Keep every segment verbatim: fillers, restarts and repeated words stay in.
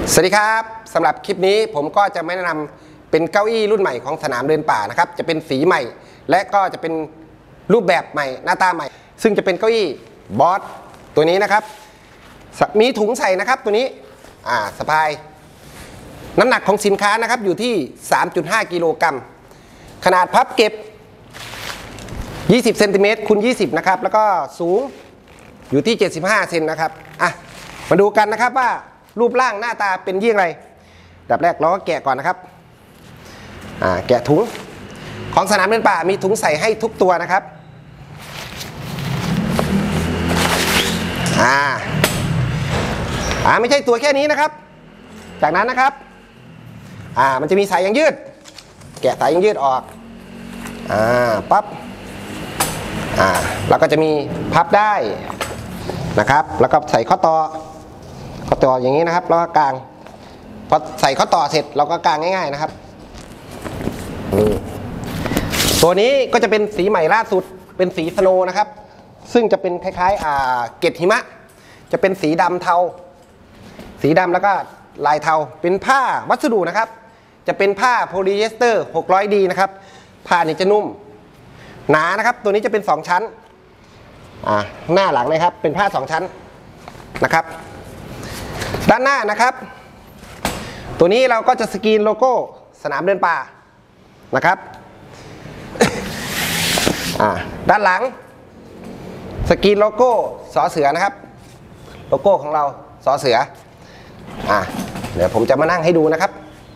สวัสดีครับสำหรับคลิปนี้ผมก็จะมาแนะนำเป็นเก้าอี้รุ่นใหม่ของสนามเดินป่านะครับจะเป็นสีใหม่และก็จะเป็นรูปแบบใหม่หน้าตาใหม่ซึ่งจะเป็นเก้าอี้บอสตัวนี้นะครับมีถุงใส่นะครับตัวนี้อ่าสะพายน้ำหนักของสินค้านะครับอยู่ที่ สามจุดห้า กิโลกรัมขนาดพับเก็บยี่สิบเซนติเมตรคูณยี่สิบนะครับแล้วก็สูงอยู่ที่เจ็ดสิบห้าเซนนะครับอ่ะมาดูกันนะครับว่ารูปร่างหน้าตาเป็นอย่างไรดับแรกเราก็แกะก่อนนะครับอ่าแกะถุงของสนามเดินป่ามีถุงใส่ให้ทุกตัวนะครับอ่าอ่าไม่ใช่ตัวแค่นี้นะครับจากนั้นนะครับอ่ามันจะมีสายยางยืดแกะสายยางยืดออกอ่าปั๊บอ่าแล้วก็จะมีพับได้นะครับแล้วก็ใส่ข้อต่อข้อต่ออย่างนี้นะครับแล้วก็กางพอใส่ข้อต่อเสร็จเราก็กางง่ายๆนะครับตัวนี้ก็จะเป็นสีใหม่ล่าสุดเป็นสีสโนว์นะครับซึ่งจะเป็นคล้ายๆอ่าเกล็ดหิมะจะเป็นสีดำเทาสีดำแล้วก็ลายเทาเป็นผ้าวัสดุนะครับจะเป็นผ้าโพลีเอสเตอร์ หกร้อยดี นะครับผ้านี่จะนุ่มหนานะครับตัวนี้จะเป็นสองชั้นอ่าหน้าหลังนะครับเป็นผ้าสองชั้นนะครับด้านหน้านะครับตัวนี้เราก็จะสกรีนโลโก้สนามเดินป่านะครับอ่าด้านหลังสกรีนโลโก้สอเสือนะครับโลโก้ของเราสอเสืออ่าเดี๋ยวผมจะมานั่งให้ดูนะครับ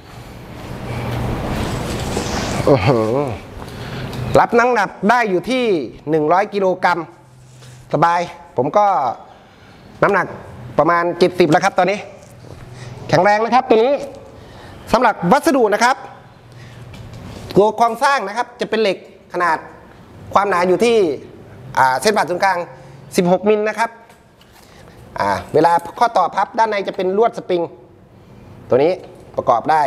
รับน้ำหนักได้อยู่ที่หนึ่งร้อยกิโลกรัมสบายผมก็น้ำหนักประมาณเจ็ดสิบแล้วครับตอนนี้แข็งแรงนะครับตัวนี้สำหรับวัสดุนะครับตัวโครงสร้างนะครับจะเป็นเหล็กขนาดความหนาอยู่ที่เส้นผ่านศูนย์กลางสิบหกมิลนะครับเวลาข้อต่อพับด้านในจะเป็นลวดสปริงตัวนี้ประกอบได้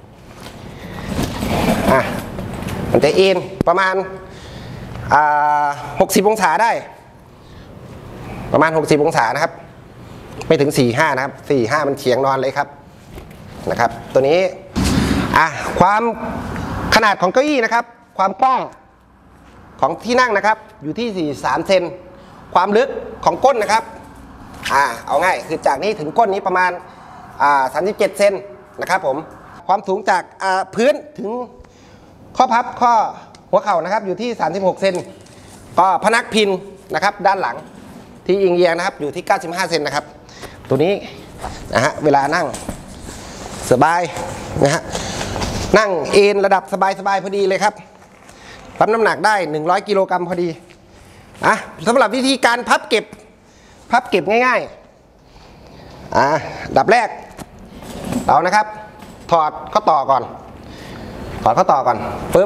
มันจะเอ็นประมาณหกสิบองศาได้ประมาณหกสิบองศานะครับไม่ถึงสี่สิบห้านะครับสี่สิบห้ามันเฉียงนอนเลยครับนะครับตัวนี้อ่ะความขนาดของเก้าอี้นะครับความกว้างของที่นั่งนะครับอยู่ที่สี่สิบสามเซนความลึกของก้นนะครับอ่าเอาง่ายคือจากนี้ถึงก้นนี้ประมาณอ่าสามสิบเจ็ดเซนนะครับผมความสูงจากอ่าพื้นถึงข้อพับข้อหัวเข่านะครับอยู่ที่สามสิบหกเซนก็พนักพิงนะครับด้านหลังที่อิงเอียงนะครับอยู่ที่เก้าสิบห้าเซนนะครับตัวนี้นะฮะเวลานั่งสบายนะฮะนั่งเอนระดับสบายสบายพอดีเลยครับรับน้ำหนักได้หนึ่งร้อยกิโลกรัมพอดีอ่ะสำหรับวิธีการพับเก็บพับเก็บง่ายๆอ่ะดับแรกเรานะครับถอดข้อต่อก่อนถอดข้อต่อก่อนปึ๊บ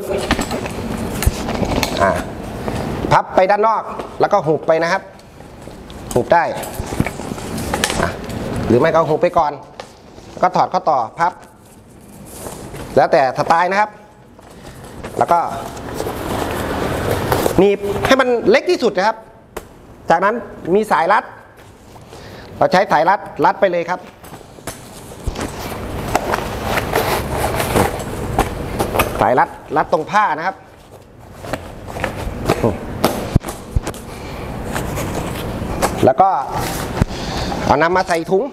อ่ะพับไปด้านนอกแล้วก็หุบไปนะครับหุบได้หรือไม่ก็หุบไปก่อนก็ถอดข้อต่อพับแล้วแต่สไตล์นะครับแล้วก็หนีบให้มันเล็กที่สุดนะครับจากนั้นมีสายรัดเราใช้สายรัดรัดไปเลยครับสายรัดรัดตรงผ้านะครับแล้วก็เอานำมาใส่ถุง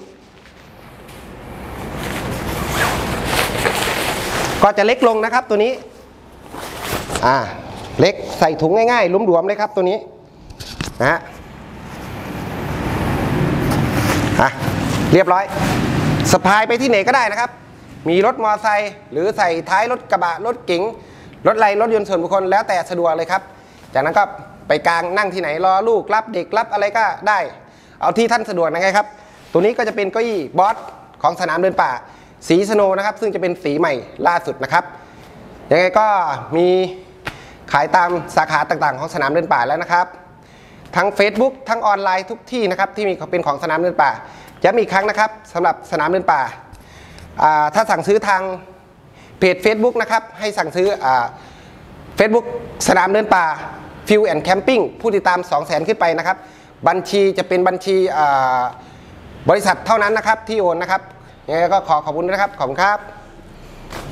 ก็จะเล็กลงนะครับตัวนี้อ่าเล็กใส่ถุงง่ายๆหลวมๆเลยครับตัวนี้นะฮะอ่ะเรียบร้อยสะพายไปที่ไหนก็ได้นะครับมีรถมอเตอร์ไซค์หรือใส่ท้ายรถกระบะรถเก๋งรถไรรถยนต์ส่วนบุคคลแล้วแต่สะดวกเลยครับจากนั้นก็ไปกลางนั่งที่ไหนรอลูกรับเด็กรับอะไรก็ได้เอาที่ท่านสะดวกนะครับตัวนี้ก็จะเป็นเก้าอี้บอสของสนามเดินป่าสีสโนว์นะครับซึ่งจะเป็นสีใหม่ล่าสุดนะครับยังไงก็มีขายตามสาขาต่างๆของสนามเดินป่าแล้วนะครับทั้ง Facebook ทั้งออนไลน์ทุกที่นะครับที่มีเป็นของสนามเดินป่าย้ำอีกครั้งนะครับสำหรับสนามเดินป่าถ้าสั่งซื้อทางเพจ Facebook นะครับให้สั่งซื้อเฟซบุ๊กสนามเดินป่าฟิลแอนด์แคมปิ้งผู้ติดตาม สองแสน ขึ้นไปนะครับบัญชีจะเป็นบัญชีบริษัทเท่านั้นนะครับที่โอนนะครับยังไงก็ขอขอบคุณนะครับขอบคุณครับ